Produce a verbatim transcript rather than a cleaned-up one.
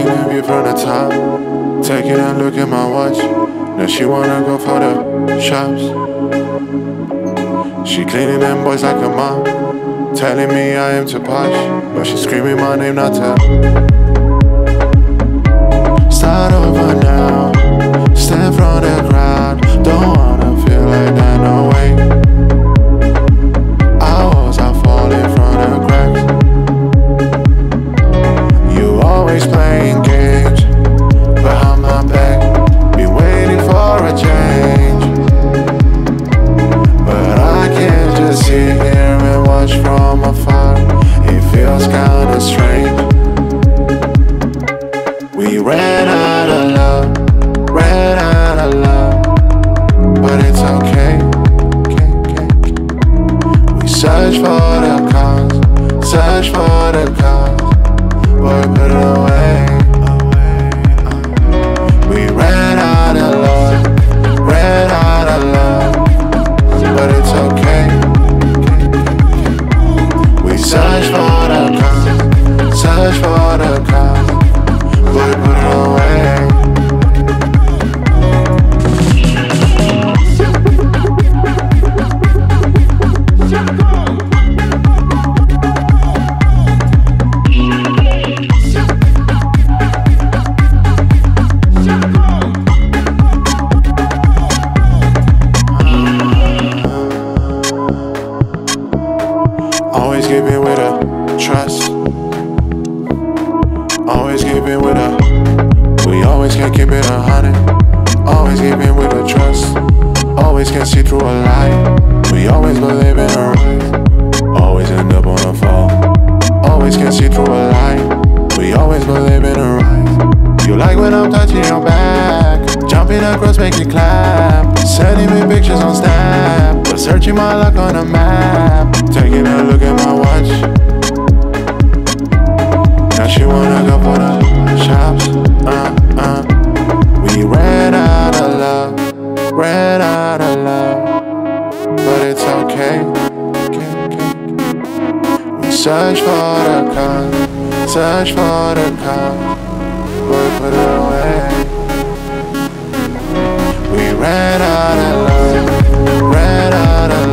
Taking a view from the top, taking a look at my watch. Now she wanna go for the shops. She cleaning them boys like a mom, telling me I am too posh, but she screaming my name not to start over now. Stand from the crowd, don't wanna feel like that, no way. I was out falling from the cracks. You always playing games, but I'm not back. Been waiting for a change, but I can't just sit here and watch from afar. It feels kinda strange. We ran out of love, ran out of love, but it's okay. We search for the cause, search for the cause, but put it away. We ran out of love, ran out of love, but it's okay. We search for the cause, search for the cause, but put it away. Always giving with a trust, always giving with a, we always can keep it a hundred. Always giving with a trust, always can see through a lie. We always believe in a rise, always end up on a fall. Always can see through a lie, we always believe in a rise. You like when I'm touching your back, jumping across, make you clap, sending me pictures on Snap, but searching my luck on a map. Taking a look at my watch, now she wanna go for the shops. Uh, uh. We ran out of love, ran out of love, but it's okay. We search for the cause, search for the cause, but put it away. We ran out of love, ran out of love.